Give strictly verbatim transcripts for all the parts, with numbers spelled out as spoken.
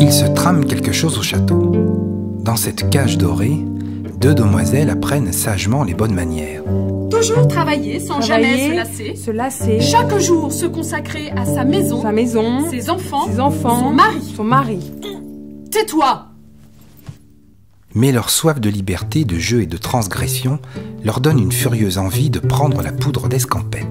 Il se trame quelque chose au château. Dans cette cage dorée, deux demoiselles apprennent sagement les bonnes manières. Toujours travailler sans Travailler, jamais se lasser. Se lasser. Chaque jour se consacrer à sa maison, Sa maison. ses enfants, Ses enfants. son mari. Son mari. Tais-toi! Mais leur soif de liberté, de jeu et de transgression leur donne une furieuse envie de prendre la poudre d'escampette.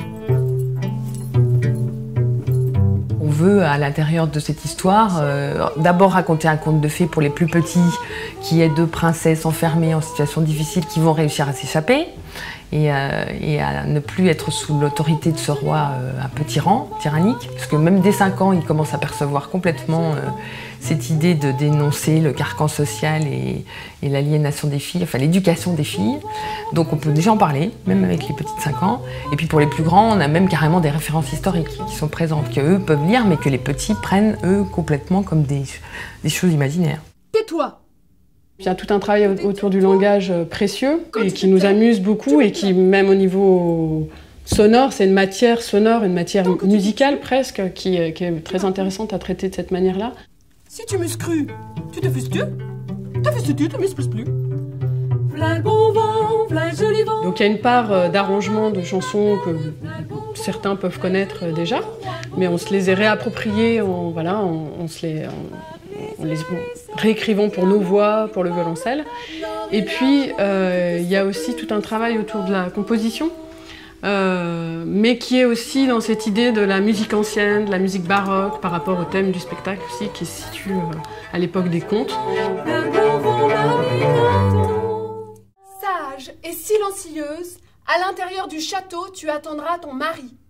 On veut, à l'intérieur de cette histoire, euh, d'abord raconter un conte de fées pour les plus petits, qui est deux princesses enfermées en situation difficile qui vont réussir à s'échapper et, euh, et à ne plus être sous l'autorité de ce roi euh, un peu tyran, tyrannique. Parce que même dès cinq ans, ils commencent à percevoir complètement euh, cette idée de dénoncer le carcan social et, et l'aliénation des filles, enfin l'éducation des filles. Donc on peut déjà en parler, même avec les petites cinq ans. Et puis pour les plus grands, on a même carrément des références historiques qui sont présentes, qu'eux peuvent lire, mais que les petits prennent, eux, complètement comme des, des choses imaginaires. Tais-toi! Il y a tout un travail autour du langage précieux et qui nous amuse beaucoup et qui, même au niveau sonore, c'est une matière sonore, une matière musicale presque, qui est, qui est très intéressante à traiter de cette manière-là. Si tu muscles, tu te fusques, te fusques, tu te muscles plus. V'là le bon vent, v'là le joli vent. Donc il y a une part d'arrangement de chansons que certains peuvent connaître déjà, mais on se les est réappropriées, on, voilà, on, on se les... On, les réécrivons pour nos voix, pour le violoncelle. Et puis, euh, il y a aussi tout un travail autour de la composition, euh, mais qui est aussi dans cette idée de la musique ancienne, de la musique baroque, par rapport au thème du spectacle aussi, qui se situe euh, à l'époque des contes. Sage et silencieuse, à l'intérieur du château, tu attendras ton mari.